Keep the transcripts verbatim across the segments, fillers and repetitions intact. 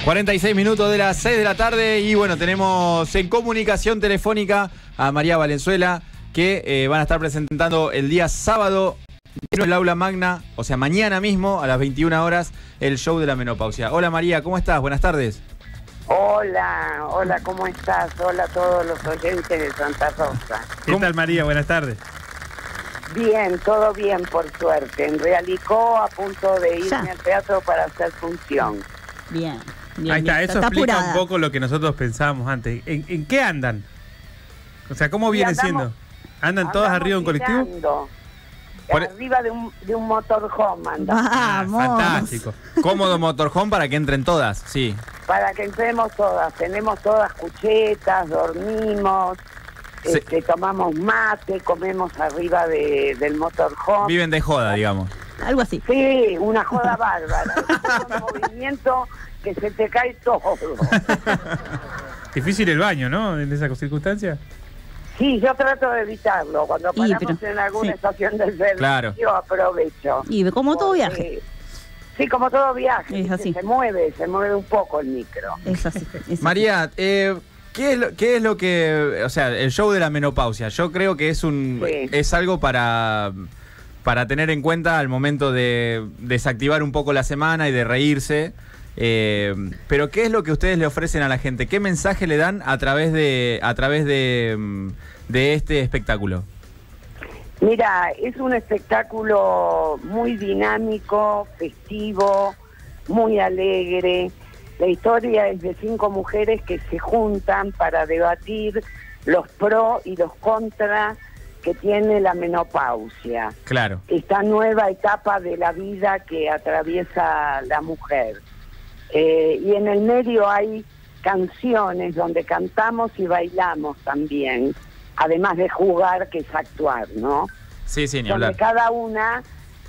cuarenta y seis minutos de las seis de la tarde y bueno, tenemos en comunicación telefónica a María Valenzuela que eh, van a estar presentando el día sábado en el aula magna, o sea, mañana mismo a las veintiuna horas, el show de la menopausia. Hola María, ¿cómo estás? Buenas tardes. Hola, hola, ¿cómo estás? Hola a todos los oyentes de Santa Rosa. ¿Qué ¿Cómo? tal, María? Buenas tardes. Bien, todo bien, por suerte. En Realicó, a punto de irme Ya. al teatro para hacer función. Bien, bien. Ahí está, bien. eso explica apurada. un poco lo que nosotros pensábamos antes. ¿En, en qué andan? O sea, ¿cómo Y vienen andamos- siendo? ¿Andan todas Andamos arriba de un colectivo? girando. Por- Arriba de un, de un motorhome andamos, Ah, Vamos. fantástico. Cómodo motorhome para que entren todas, sí. para que entremos todas. Tenemos todas cuchetas, dormimos, Sí. este, tomamos mate, comemos arriba de, del motorhome. Viven de joda, digamos. Algo así. Sí, una joda bárbara. Un movimiento que se te cae todo. Difícil el baño, ¿no? En esa circunstancia. Sí, yo trato de evitarlo. Cuando Y, paramos pero- en alguna sí. estación del servicio, Claro. aprovecho. Y como todo Porque- viaje. Sí, como todo viaje. Es ¿viste? así. Se mueve, se mueve un poco el micro. Es así. es así. María, eh, ¿qué es, lo, ¿qué es lo que, o sea, el show de la menopausia? Yo creo que es un Sí. es algo para, para tener en cuenta al momento de desactivar un poco la semana y de reírse. Eh, pero ¿qué es lo que ustedes le ofrecen a la gente? ¿Qué mensaje le dan a través de a través de, mm, de este espectáculo? Mira, es un espectáculo muy dinámico, festivo, muy alegre. La historia es de cinco mujeres que se juntan para debatir los pros y los contras que tiene la menopausia, Claro. esta nueva etapa de la vida que atraviesa la mujer. Eh, y en el medio hay canciones donde cantamos y bailamos también, además de jugar, que es actuar, ¿no? Sí, sí, ni Donde hablar. cada una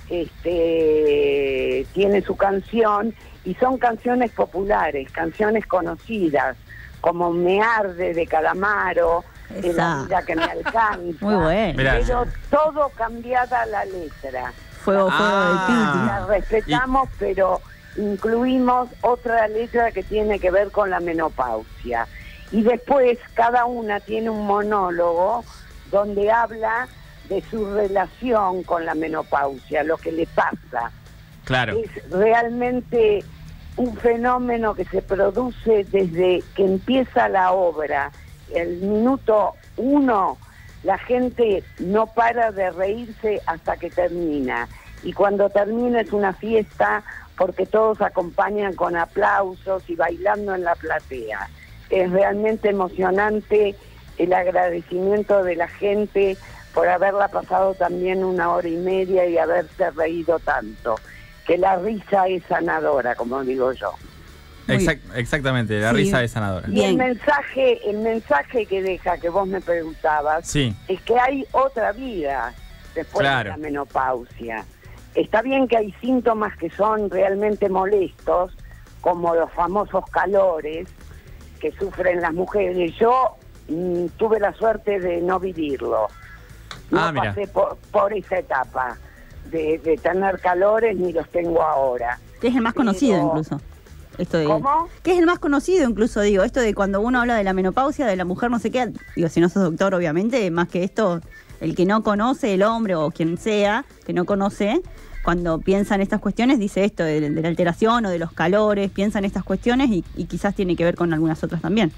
este, tiene su canción y son canciones populares, canciones conocidas, como Me Arde de Calamaro, de La Esa. Vida que Me Alcanza. Muy bueno. Mirá. Pero todo cambiada la letra. Fuego, fuego Ah. La respetamos, pero incluimos otra letra que tiene que ver con la menopausia. Y después cada una tiene un monólogo donde habla de su relación con la menopausia, lo que le pasa. Claro. Es realmente un fenómeno que se produce desde que empieza la obra. El minuto uno, la gente no para de reírse hasta que termina. Y cuando termina es una fiesta porque todos acompañan con aplausos y bailando en la platea. Es realmente emocionante el agradecimiento de la gente por haberla pasado también una hora y media y haberse reído tanto. Que la risa es sanadora, como digo yo. Muy Exact- exactamente, la Sí. risa es sanadora. Y el Bien. mensaje, el mensaje que deja, que vos me preguntabas, Sí. es que hay otra vida después Claro. de la menopausia. Está bien que hay síntomas que son realmente molestos, como los famosos calores que sufren las mujeres. Yo mm, tuve la suerte de no vivirlo. No Ah, mira. pasé por, por esa etapa de, de tener calores, ni los tengo ahora. Que es el más conocido Pero- incluso. Esto de, ¿Cómo? Que es el más conocido incluso, digo. Esto de cuando uno habla de la menopausia, de la mujer, no sé qué. Digo, si no sos doctor, obviamente, más que esto, el que no conoce, el hombre o quien sea, que no conoce, cuando piensa en estas cuestiones, dice esto de, de la alteración o de los calores, piensa en estas cuestiones y, y quizás tiene que ver con algunas otras también.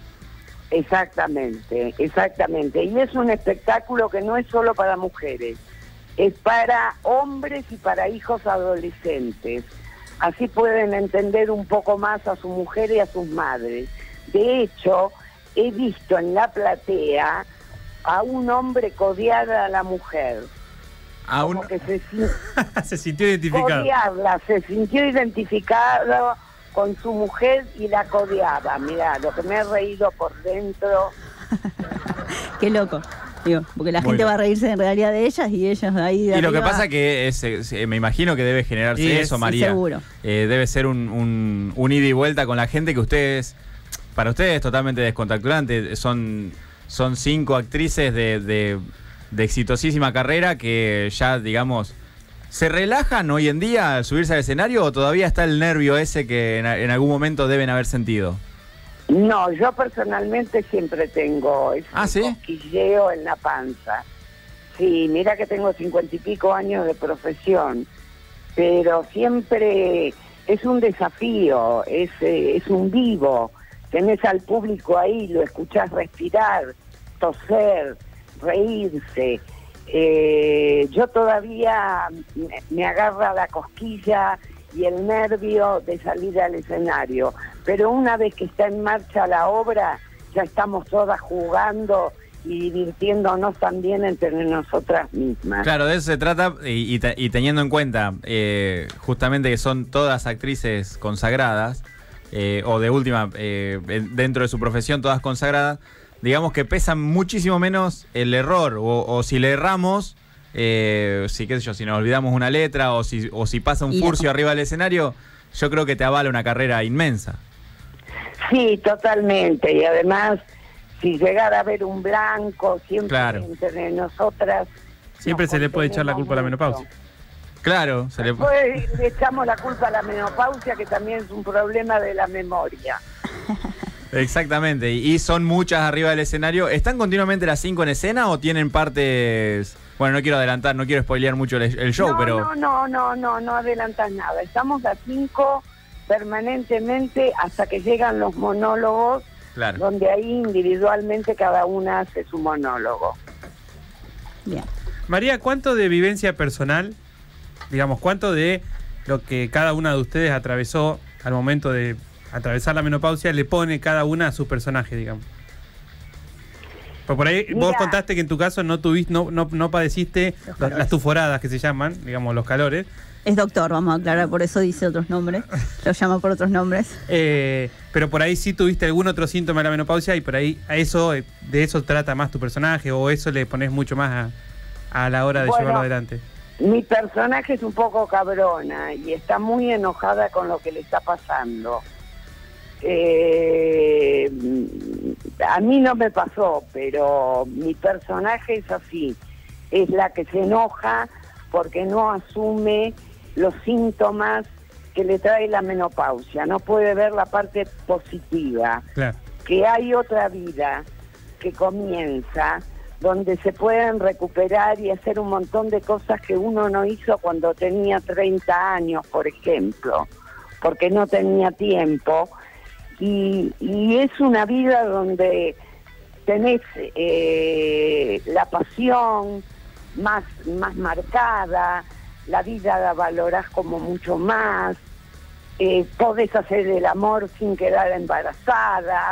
Exactamente, exactamente. Y es un espectáculo que no es solo para mujeres, es para hombres y para hijos adolescentes. Así pueden entender un poco más a su mujer y a sus madres. De hecho, he visto en la platea a un hombre codear a la mujer. Aún, Como que se sin- Se sintió identificado. codearla, se sintió identificado con su mujer y la codeaba. Mirá, lo que me he reído por dentro. Qué loco. Digo, porque la Muy gente loco. va a reírse en realidad de ellas y ellos de ahí de y lo que arriba- pasa que es, es- me imagino que debe generarse Sí, eso, sí, María. seguro. Eh, debe ser un, un, un ida y vuelta con la gente que ustedes, para ustedes es totalmente descontracturante. Son, son cinco actrices de, de, de exitosísima carrera que ya, digamos, ¿Se relajan hoy en día al subirse al escenario o todavía está el nervio ese que en, en algún momento deben haber sentido? No, yo personalmente siempre tengo ese ¿Ah, sí? cosquilleo en la panza. Sí, mira que tengo cincuenta y pico años de profesión, pero siempre es un desafío, es, eh, es un vivo. Tenés al público ahí, lo escuchás respirar, toser, reírse. Eh, yo todavía me, me agarra la cosquilla y el nervio de salir al escenario, pero una vez que está en marcha la obra, ya estamos todas jugando y divirtiéndonos también entre nosotras mismas. Claro, de eso se trata, y, y, te, y teniendo en cuenta eh, justamente que son todas actrices consagradas, eh, o de última, eh, dentro de su profesión todas consagradas, digamos que pesa muchísimo menos el error, o, o si le erramos, eh, si qué sé yo, si nos olvidamos una letra, o si, o si pasa un Y furcio la... arriba del escenario, yo creo que te avala una carrera inmensa. Sí, totalmente, y además, si llegara a haber un blanco, siempre Claro. entre nosotras... Siempre nos se le puede echar la culpa a la contenemos menopausia. mucho. Claro, se le... Después le echamos la culpa a la menopausia, que también es un problema de la memoria. Exactamente, y, y son muchas arriba del escenario. ¿Están continuamente las cinco en escena o tienen partes...? Bueno, no quiero adelantar, no quiero spoilear mucho el, el show, no, pero... No, no, no, no, no adelantas nada. Estamos las cinco permanentemente hasta que llegan los monólogos, Claro. donde ahí individualmente cada una hace su monólogo. Bien. María, ¿cuánto de vivencia personal, digamos, cuánto de lo que cada una de ustedes atravesó al momento de atravesar la menopausia le pone cada una a su personaje, digamos? Pues por ahí Mira, vos contaste que en tu caso no tuviste, no, no, no padeciste las, las tuforadas que se llaman, digamos, los calores. Es doctor, vamos a aclarar, por eso dice otros nombres. Lo llama por otros nombres. Eh, pero por ahí sí tuviste algún otro síntoma de la menopausia y por ahí a eso, eh, de eso trata más tu personaje o eso le pones mucho más a, a la hora de Bueno, llevarlo adelante. Mi personaje es un poco cabrona y está muy enojada con lo que le está pasando. Eh, a mí no me pasó, pero mi personaje es así. Es la que se enoja porque no asume los síntomas que le trae la menopausia. No puede ver la parte positiva, Claro. que hay otra vida que comienza, donde se pueden recuperar y hacer un montón de cosas que uno no hizo cuando tenía treinta años, por ejemplo, porque no tenía tiempo. Y, y es una vida donde tenés eh, la pasión más, más marcada, la vida la valorás como mucho más, eh, podés hacer el amor sin quedar embarazada.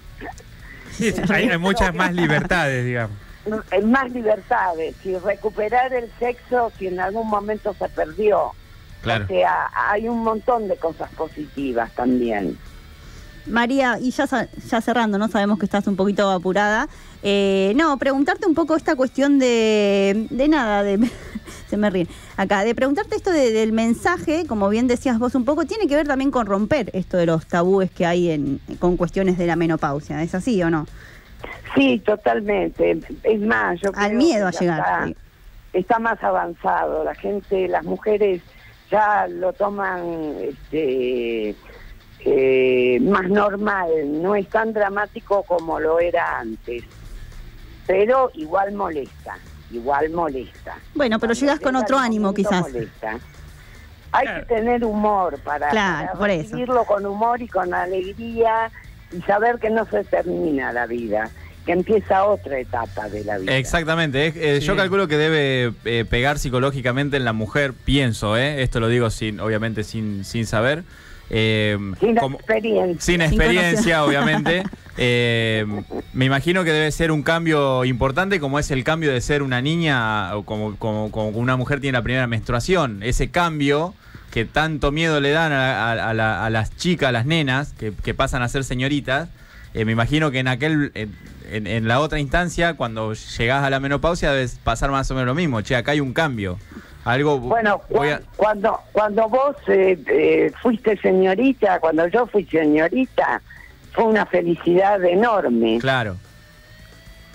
Sí, hay, hay muchas más libertades, digamos. Más libertades y recuperar el sexo si en algún momento se perdió. Claro. O sea, hay un montón de cosas positivas también. María, y ya, ya cerrando, ¿no? Sabemos que estás un poquito apurada. Eh, no, preguntarte un poco esta cuestión de, de nada, de se me ríen acá, de preguntarte esto de, del mensaje, como bien decías vos un poco, tiene que ver también con romper esto de los tabúes que hay en, con cuestiones de la menopausia, ¿es así o no? Sí, totalmente. Es más, yo Al creo miedo a que llegar. Está, Sí. está más avanzado. La gente, las mujeres ya lo toman este, eh, más normal. No es tan dramático como lo era antes. Pero igual molesta. Igual molesta. Bueno, pero Cuando llegás con llega otro el ánimo, momento, quizás. molesta. Hay Claro. que tener humor para, Claro, para por eso. recibirlo con humor y con alegría y saber que no se termina la vida, que empieza otra etapa de la vida. Exactamente, eh, eh, Sí. yo calculo que debe eh, pegar psicológicamente en la mujer, pienso, eh, esto lo digo sin, obviamente sin, sin saber, eh, Sin como- experiencia. sin experiencia, obviamente. Eh, me imagino que debe ser un cambio importante, como es el cambio de ser una niña, o como, como, como una mujer tiene la primera menstruación. Ese cambio que tanto miedo le dan a, a- a la- a las chicas, a las nenas, que, que pasan a ser señoritas. Eh, me imagino que en aquel, en, en- en la otra instancia, cuando llegás a la menopausia, debes pasar más o menos lo mismo. Che, acá hay un cambio. Algo. Bueno, voy a- cuando cuando vos eh, eh, fuiste señorita, cuando yo fui señorita, fue una felicidad enorme. Claro.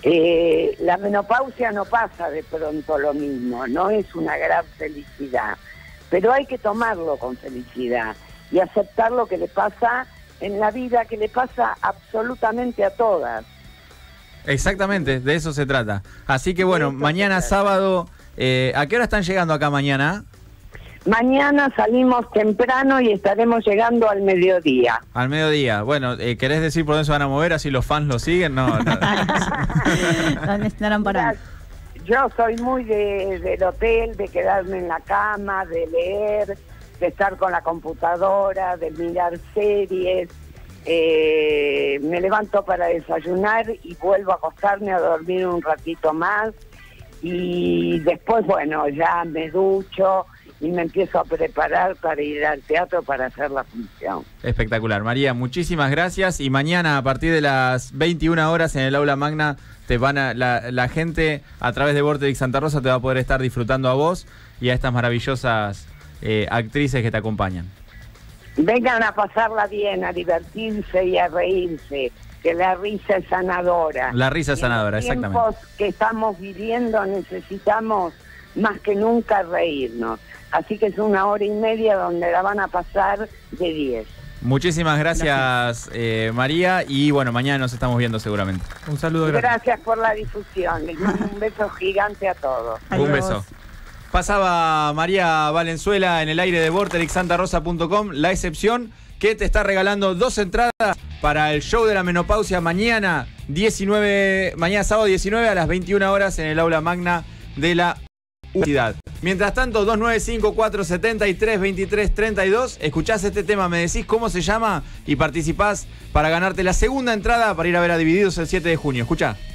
Eh, la menopausia no pasa de pronto lo mismo, no es una gran felicidad, pero hay que tomarlo con felicidad y aceptar lo que le pasa en la vida, que le pasa absolutamente a todas. Exactamente, de eso se trata. Así que bueno, De eso mañana se trata. sábado, eh, ¿a qué hora están llegando acá mañana? Mañana salimos temprano y estaremos llegando al mediodía. Al mediodía. Bueno, eh, ¿querés decir por dónde se van a mover? Así los fans lo siguen. No, no. ¿Dónde estarán parando? Yo soy muy de, del hotel, de quedarme en la cama, de leer, de estar con la computadora, de mirar series. Eh, me levanto para desayunar y vuelvo a acostarme a dormir un ratito más. Y después, bueno, ya me ducho y me empiezo a preparar para ir al teatro para hacer la función. Espectacular. María, muchísimas gracias. Y mañana a partir de las veintiuna horas en el Aula Magna te van a, la, la gente a través de Vorterix Santa Rosa te va a poder estar disfrutando a vos y a estas maravillosas eh, actrices que te acompañan. Vengan a pasarla bien, a divertirse y a reírse, que la risa es sanadora. La risa es sanadora, en los exactamente. tiempos que estamos viviendo necesitamos más que nunca reírnos. Así que es una hora y media donde la van a pasar de diez. Muchísimas gracias, eh, María, y bueno, mañana nos estamos viendo seguramente. Un saludo grande. Gracias por la difusión. Les mando un beso gigante a todos. Un Adiós. beso. Pasaba María Valenzuela en el aire de vorterix santa rosa punto com, la excepción que te está regalando dos entradas para el show de la menopausia mañana diecinueve, mañana sábado diecinueve a las veintiuna horas en el aula magna de la universidad. Mientras tanto, dos nueve cinco cuatro siete tres dos tres tres dos, escuchás este tema, me decís cómo se llama y participás para ganarte la segunda entrada para ir a ver a Divididos el siete de junio. Escuchá.